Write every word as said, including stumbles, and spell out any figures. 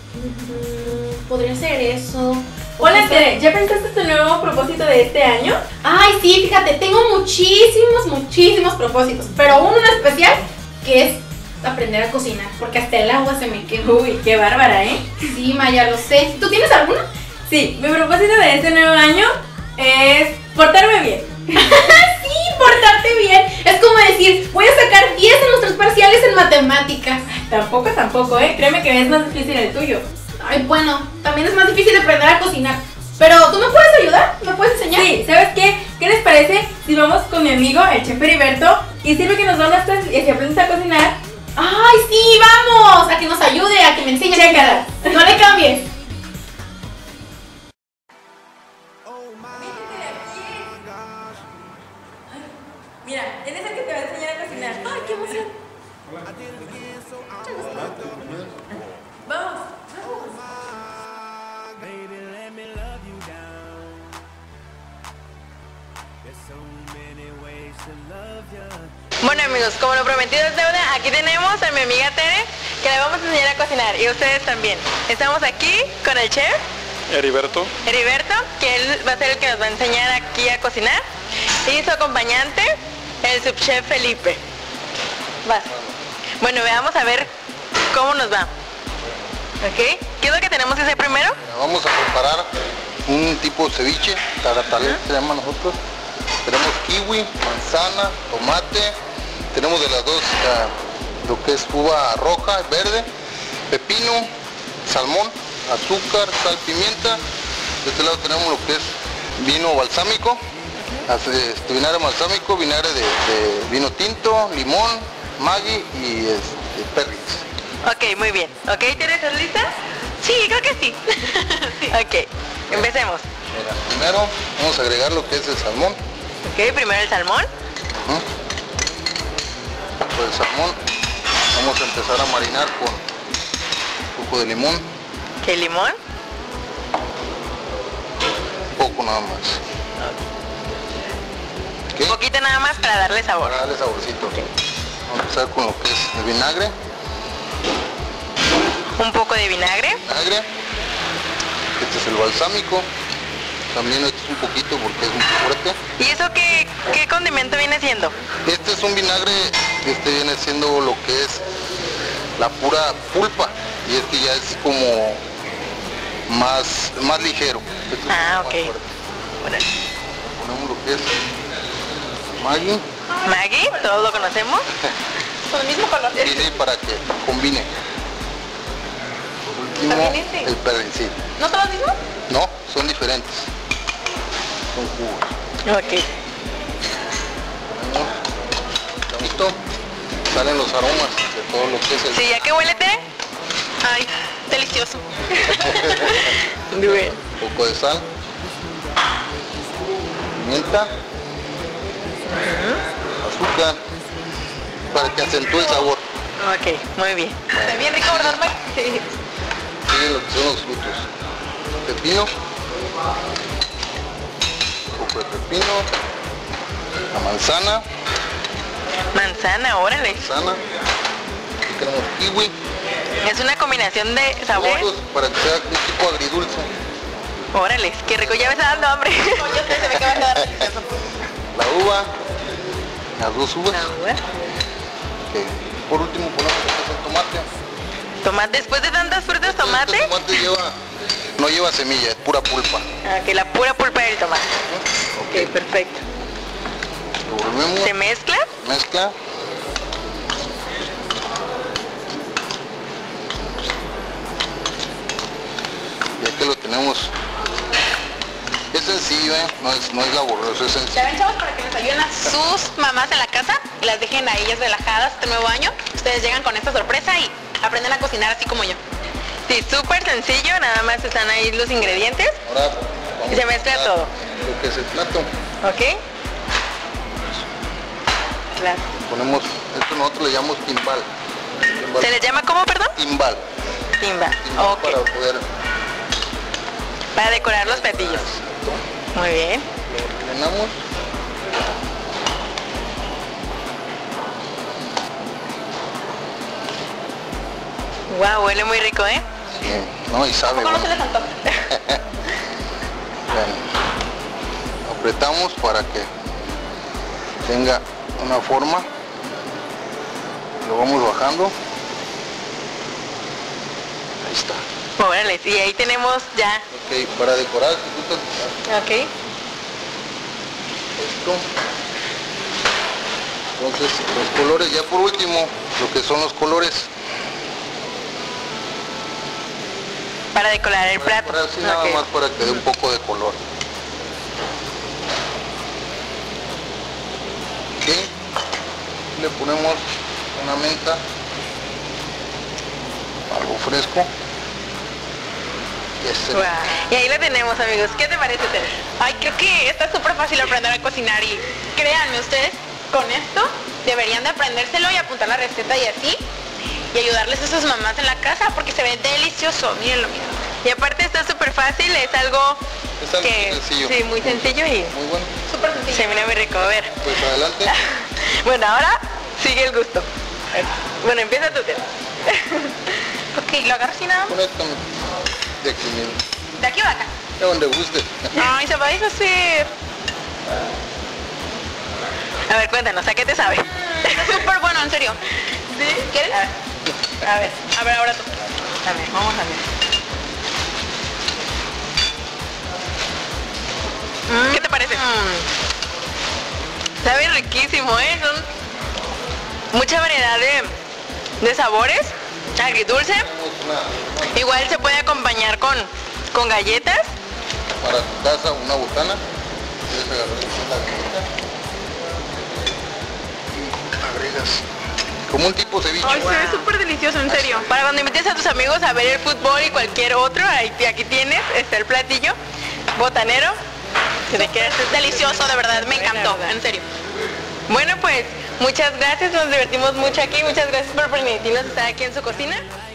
Mm, podría ser eso. Hola, Tere, ¿ya pensaste tu nuevo propósito de este año? Ay, sí, fíjate, tengo muchísimos, muchísimos propósitos, pero uno en especial que es aprender a cocinar, porque hasta el agua se me quema. Uy, qué bárbara, ¿eh? Sí, Maya, lo sé. ¿Tú tienes alguno? Sí, mi propósito de este nuevo año es portarme bien. Sí, portarte bien. Es como decir, voy a sacar diez en nuestros parciales en matemáticas. Tampoco, tampoco, ¿eh? Créeme que es más difícil el tuyo. Ay, bueno, también es más difícil aprender a cocinar. Pero, ¿tú me puedes ayudar? ¿Me puedes enseñar? Sí, ¿sabes qué? ¿Qué les parece si vamos con mi amigo, el chef Heriberto, y sirve que nos da unas clases y si aprendes a cocinar? Ay, sí, vamos. A que nos ayude, a que me enseñe. Chécala. No le cambies. Mira, él es el que te va a enseñar a cocinar. Ay, qué emoción. Vamos. Bueno amigos, como lo prometido es deuda, aquí tenemos a mi amiga Tere, que le vamos a enseñar a cocinar, y ustedes también. Estamos aquí con el chef Heriberto. Heriberto, que él va a ser el que nos va a enseñar aquí a cocinar, y su acompañante, el subchef Felipe. Vas. Bueno, veamos a ver cómo nos va. ¿Ok? ¿Qué es lo que tenemos que hacer primero? Vamos a preparar un tipo de ceviche, taratalé se llama nosotros. Tenemos kiwi, manzana, tomate, tenemos de las dos uh, lo que es uva roja, verde, pepino, salmón, azúcar, sal, pimienta. De este lado tenemos lo que es vino balsámico, este, vinagre balsámico, vinagre de, de vino tinto, limón, Maggi y este, perris. Ok, muy bien. ¿Ok, ¿tienes lista? Sí, creo que sí. Sí. Ok, empecemos. Mira, primero vamos a agregar lo que es el salmón. Ok, primero el salmón. Uh-huh. Pues el salmón vamos a empezar a marinar con un poco de limón. ¿Qué limón? Un poco nada más. Un poquito nada más para darle sabor. Para darle saborcito. Okay. Vamos a empezar con lo que es el vinagre. Un poco de vinagre. Vinagre. Este es el balsámico. También este es un poquito porque es un poco fuerte. ¿Y eso qué, qué condimento viene siendo? Este es un vinagre, este viene siendo lo que es la pura pulpa. Y este ya es como más, más ligero. Este es Ah, más ok. fuerte. Bueno. Ponemos lo que es Maggi. Maggi, todos lo conocemos. Con el mismo color. Sí, sí, para que combine. Por último, ¿También este? el perrin, sí. ¿No son los mismos? No, son diferentes. Son jugos. Ok. Listo. Salen los aromas de todo lo que es el... Sí, ¿ya que huele, Tere? Ay, delicioso. Muy bien. Un poco de sal. Pimienta. Azúcar. Para que acentúe el sabor. Ok, muy bien. Está bien rico, ¿verdad, Mike? Sí. Siguen lo que son los frutos. Pepino. Un poco de pepino. La manzana. Manzana, órale. Manzana. Aquí tenemos kiwi. Es una combinación de sabor. Frutos para que sea un tipo agridulce. Órale, qué rico, ya me está dando hambre. No, yo sé, se me acaba de quedar delicioso. La uva. Las dos uvas. La uva. Okay. Por último ponemos lo que es el tomate. Tomate, después de tantas frutas, tomate. Este tomate lleva, no lleva semilla, es pura pulpa. Ah, que la pura pulpa del tomate. Ok, Ok, perfecto. lo volvemos, ¿Se mezcla? mezcla. Ya que lo tenemos, es sencillo, ¿eh? no, es, no es laborioso, es sencillo. Ya ven, chavos, para que les ayuden a sus mamás en la casa y las dejen a ellas relajadas este nuevo año. Ustedes llegan con esta sorpresa y aprenden a cocinar así como yo. Sí, súper sencillo, nada más están ahí los ingredientes. Ahora vamos Y se a mezcla mezclar todo. Lo que es el plato. ¿Ok? Claro. Ponemos, esto nosotros le llamamos timbal. Timbal. ¿Se le llama cómo, perdón? Timbal. Timba. Timbal Ok. para poder... Para decorar los platillos. Muy bien. Lo rellenamos. Wow, huele muy rico, ¿eh? Sí, no, y sabe, ¿Cómo no bueno. se les antoja? Bueno, apretamos para que tenga una forma. Lo vamos bajando. Ahí está. Órale, y ahí tenemos ya. Ok, para decorar, si gustas, Ok. esto. Entonces, los colores, ya por último, lo que son los colores. Para decorar el Para plato. decorar, sí, nada Ok. más para que dé un poco de color. Ok, le ponemos una menta, algo fresco. Y este, Guau. Y ahí lo tenemos, amigos. ¿Qué te parece, Tere? Ay, creo que está súper fácil aprender a cocinar y créanme ustedes, con esto deberían de aprendérselo y apuntar la receta y así y ayudarles a sus mamás en la casa porque se ve delicioso, mírenlo, mírenlo. Y aparte está súper fácil, es algo Es algo que sencillo. sí, muy sencillo y muy bueno. Súper sencillo. se viene muy rico. A ver. Pues adelante. Bueno, ahora sigue el gusto. Bueno, empieza tú, Tere. Ok, lo agarro así nada más. Conéctame. De aquí mismo. ¿De aquí o de acá? De donde guste. Ay, se va a deshacer. A ver, cuéntanos, ¿a qué te sabe? Está súper bueno, en serio. ¿Sí? ¿Quieres? A ver, a ver, ahora tú. A ver, vamos a ver. ¿Qué te parece? Sabe riquísimo, ¿eh? Son mucha variedad de, de sabores, agridulce. Tenemos una, Igual se puede acompañar con, con galletas. para tu casa, una botana. Puedes agarrar la galleta y agregas como un tipo ceviche. Ay, se ve súper delicioso, en serio. Para cuando invites a tus amigos a ver el fútbol y cualquier otro, ahí, aquí tienes, está el platillo botanero. Que te queda Delicioso, de verdad, me encantó, en serio. Bueno, pues muchas gracias, nos divertimos mucho aquí, muchas gracias por permitirnos estar aquí en su cocina.